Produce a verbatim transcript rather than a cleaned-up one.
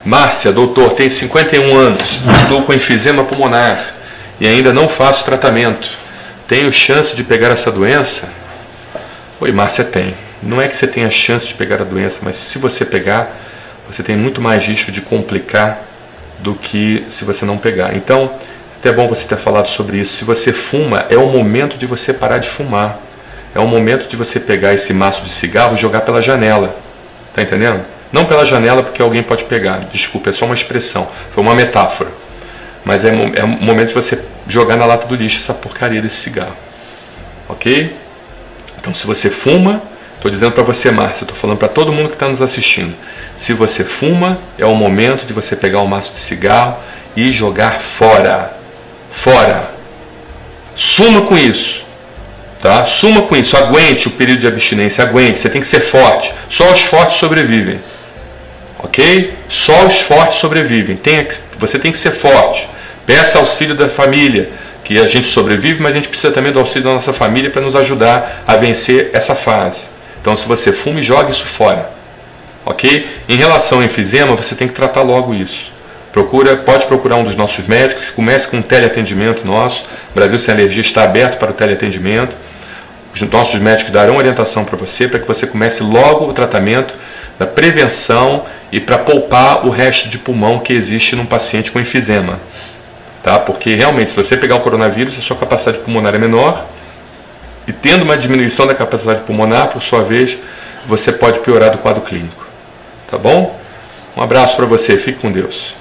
Márcia, doutor, tenho cinquenta e um anos, estou com enfisema pulmonar e ainda não faço tratamento. Tenho chance de pegar essa doença? Oi, Márcia, tem. Não é que você tenha chance de pegar a doença, mas se você pegar, você tem muito mais risco de complicar do que se você não pegar. Então, até é bom você ter falado sobre isso. Se você fuma, é o momento de você parar de fumar. É o momento de você pegar esse maço de cigarro e jogar pela janela. Tá entendendo? Não pela janela porque alguém pode pegar. Desculpa, é só uma expressão. Foi uma metáfora. Mas é, é o momento de você jogar na lata do lixo essa porcaria desse cigarro. Ok? Então, se você fuma, estou dizendo para você, Márcia, estou falando para todo mundo que está nos assistindo. Se você fuma, é o momento de você pegar o maço de cigarro e jogar fora. Fora. Suma com isso. Tá? Suma com isso. Aguente o período de abstinência. Aguente. Você tem que ser forte. Só os fortes sobrevivem. Ok? Só os fortes sobrevivem. Tem, você tem que ser forte. Peça auxílio da família. Que a gente sobrevive, mas a gente precisa também do auxílio da nossa família para nos ajudar a vencer essa fase. Então, se você fuma, jogue isso fora. Ok? Em relação ao enfisema, você tem que tratar logo isso. Procura, pode procurar um dos nossos médicos, comece com um teleatendimento nosso. O Brasil Sem Alergia está aberto para o teleatendimento. Os nossos médicos darão orientação para você, para que você comece logo o tratamento da prevenção e para poupar o resto de pulmão que existe num paciente com enfisema. Tá? Porque realmente, se você pegar o coronavírus, a sua capacidade pulmonar é menor, e tendo uma diminuição da capacidade pulmonar, por sua vez, você pode piorar do quadro clínico. Tá bom? Um abraço para você, fique com Deus.